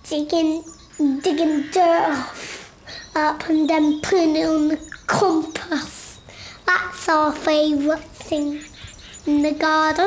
digging dirt up and then putting it on the compass. That's our favourite thing in the garden.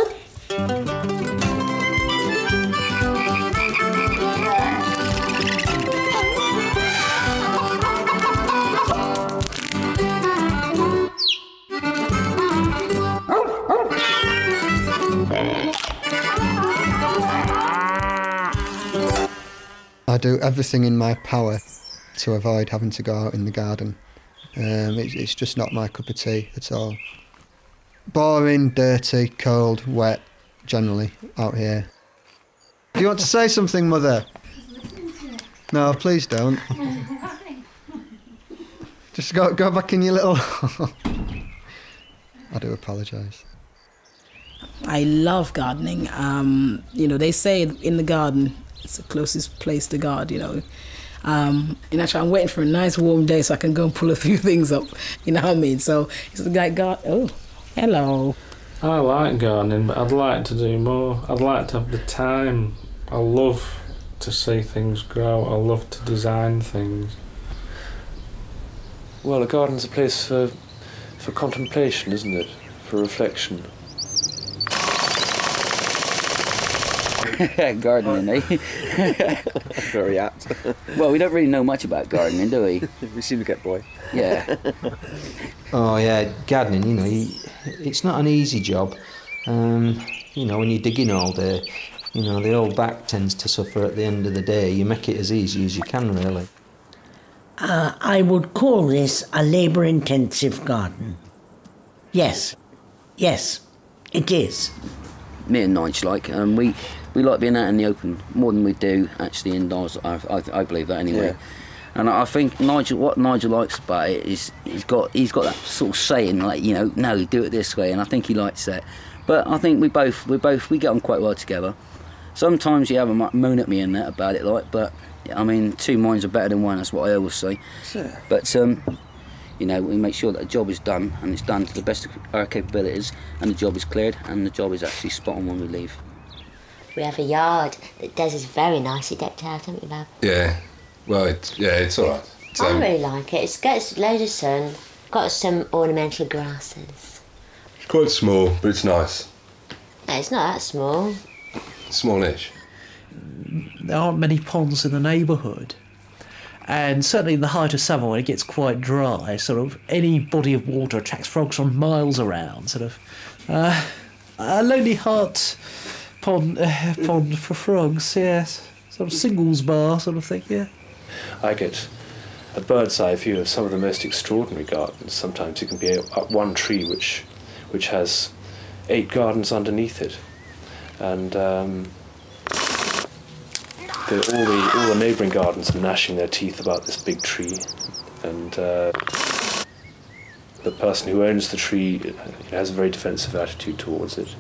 I do everything in my power to avoid having to go out in the garden. It's just not my cup of tea at all. Boring, dirty, cold, wet, generally, out here. Do you want to say something, Mother? No, please don't. Just go back in your little... I do apologise. I love gardening. You know, they say in the garden, it's the closest place to God, you know. And actually, I'm waiting for a nice warm day so I can go and pull a few things up, you know what I mean? So it's like God, oh, hello. I like gardening, but I'd like to do more. I'd like to have the time. I love to see things grow. I love to design things. Well, a garden's a place for contemplation, isn't it? For reflection. Gardening, eh? Very apt. Well, we don't really know much about gardening, do we? We seem to get boy. Yeah. Oh yeah, gardening, you know, it's not an easy job. You know, when you're digging all day, you know, the old back tends to suffer at the end of the day. You make it as easy as you can, really. I would call this a labour-intensive garden. Yes, it is. Me and Nigel we like being out in the open more than we do actually indoors. I believe that anyway. Yeah. And I think what Nigel likes about it is he's got that sort of saying, like, you know, no, do it this way, and I think he likes that. But I think we get on quite well together. Sometimes you have a moan at me and that about it, like, but I mean, two minds are better than one. That's what I always say. Sure. But you know, we make sure that the job is done, and it's done to the best of our capabilities, and the job is cleared, and the job is actually spot on when we leave. We have a yard that Des is very nicely decked out, don't we, Bob? Yeah. Well, it's all right. I really like it. It's got loads of sun, got some ornamental grasses. It's quite small, but it's nice. No, it's not that small. Smallish. There aren't many ponds in the neighbourhood. And certainly in the height of summer, when it gets quite dry, sort of any body of water attracts frogs from miles around. Sort of a Lonely Heart pond for frogs, yes. Sort of singles bar sort of thing, yeah. I get a bird's eye view of some of the most extraordinary gardens. Sometimes you can be up one tree which has 8 gardens underneath it, and all the neighbouring gardens are gnashing their teeth about this big tree, and the person who owns the tree has a very defensive attitude towards it.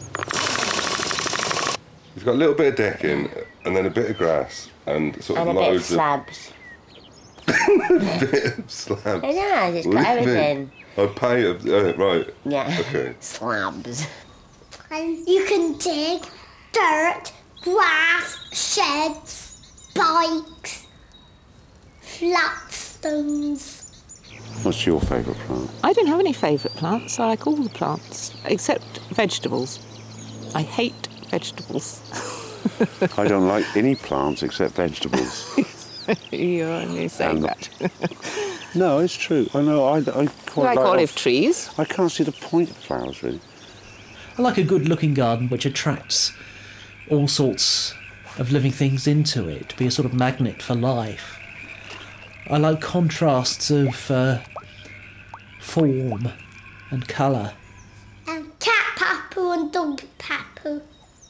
It's got a little bit of decking and then a bit of grass and sort of and a bit of loads slabs. A bit of slabs. It has, it's got everything. I pay it, right. Yeah. Okay. Slabs. And you can dig dirt, grass, sheds, bikes, flat stones. What's your favourite plant? I don't have any favourite plants. I like all the plants, except vegetables. I hate vegetables. I don't like any plants except vegetables. You only say that. No, it's true. I know. I quite like olive trees. I can't see the point of flowers, really. I like a good-looking garden which attracts all sorts of living things into it, to be a sort of magnet for life. I like contrasts of form and colour. And cat papu and dog papu.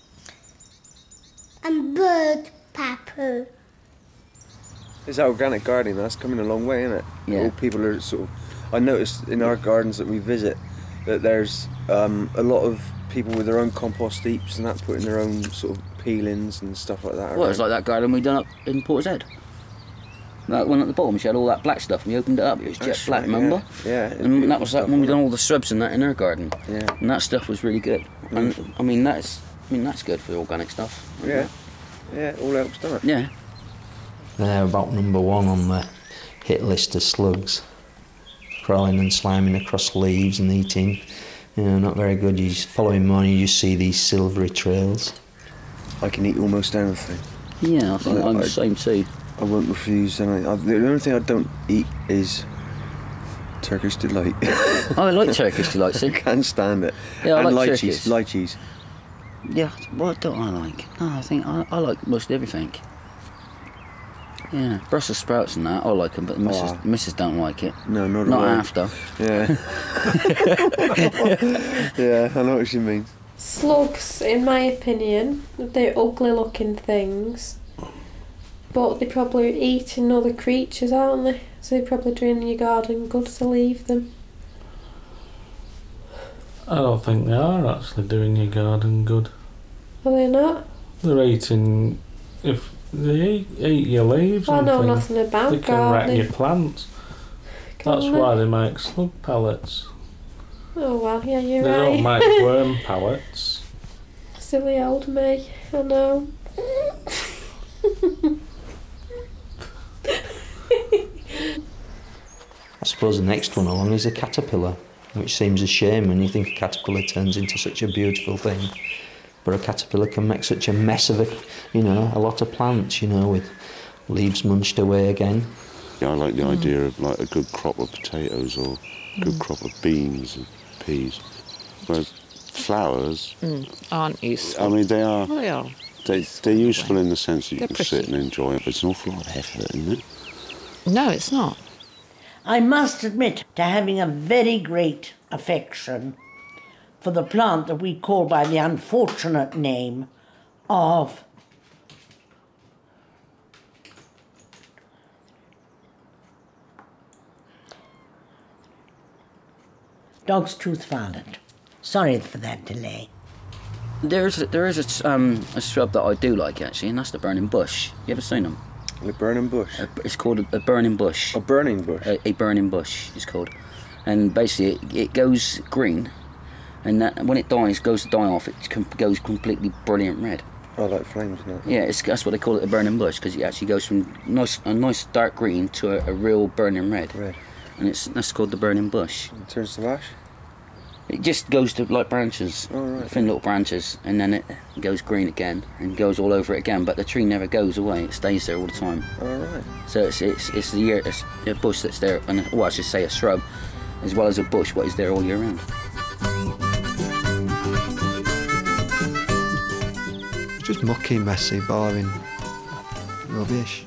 And bird papu. It's organic gardening, that's coming a long way, isn't it? Yeah. All people are sort of... I noticed in our gardens that we visit that there's a lot of people with their own compost heaps, and that's putting their own sort of peelings and stuff like that. Well, it's like that garden we done up in Portray. That one at the bottom, she had all that black stuff, and we opened it up, it was jet black, remember? Yeah. And that was that when we done all the shrubs and that in her garden. Yeah. And that stuff was really good. And I mean that's good for the organic stuff. Yeah. Yeah, it all helps, doesn't it? Yeah. They're about number 1 on the hit list of slugs. Crawling and sliming across leaves and eating. You know, not very good. You following on, you just see these silvery trails. I can eat almost anything. Yeah, I think I'm the same too. I won't refuse. And the only thing I don't eat is Turkish delight. I like Turkish delight. See? I can't stand it. Yeah, and I like lychees. Lychees. Yeah, what don't I like? No, I think I like most everything. Yeah, Brussels sprouts and that, I like them, but Mrs. don't like it. No, not after. Yeah. Yeah, I know what you mean. Slugs, in my opinion, they're ugly looking things, but they're probably eating other creatures, aren't they? So they're probably doing your garden good to leave them. I don't think they are actually doing your garden good. Are they not? They're eating... If they eat your leaves I and know things, nothing about they can wreck gardening. your plants. That's they? why they make slug pellets. Oh well, yeah, you're They right. don't make worm pellets. Silly old me, I know. I suppose the next one along is a caterpillar, which seems a shame when you think a caterpillar turns into such a beautiful thing. But a caterpillar can make such a mess of it, you know, a lot of plants, you know, with leaves munched away again. Yeah, I like the idea of like a good crop of potatoes or a good crop of beans and peas. Whereas flowers aren't useful. I mean, they are. Well, they are. They're useful in the sense that you They're can pretty. sit and enjoy it, but it's an awful lot of effort, isn't it? No, it's not. I must admit to having a very great affection for the plant that we call by the unfortunate name of dog's tooth violet. Sorry for that delay. There is a shrub that I do like actually, and that's the burning bush. You ever seen them? The burning bush? It's called a burning bush. A burning bush? A burning bush it's called. And basically it goes green, and that, when it dies, goes to die off, it goes completely brilliant red. Oh, like flames, no? Yeah, that's what they call it, a burning bush, because it actually goes from a nice dark green to a real burning red. And that's called the burning bush. It turns to ash? It just goes to like branches, thin little branches, and then it goes green again and goes all over it again. But the tree never goes away; it stays there all the time. All right. So it's a bush that's there, and well, I should say a shrub, as well as a bush, what is there all year round. Just mucky, messy, boring rubbish.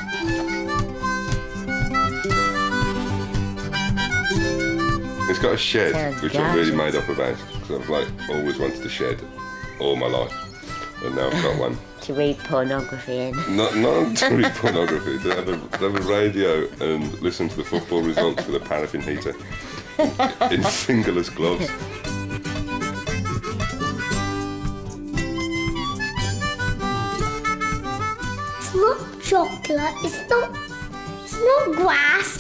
It's got a shed, Sounds which I've really gorgeous. made up about, because I've like always wanted a shed all my life, and now I've got one. To read pornography in. Not to read pornography, to have a radio and listen to the football results with a paraffin heater in fingerless gloves. It's not chocolate, it's not grass,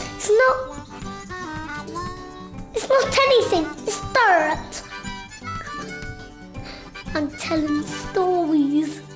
it's not anything, it's dirt. I'm telling stories.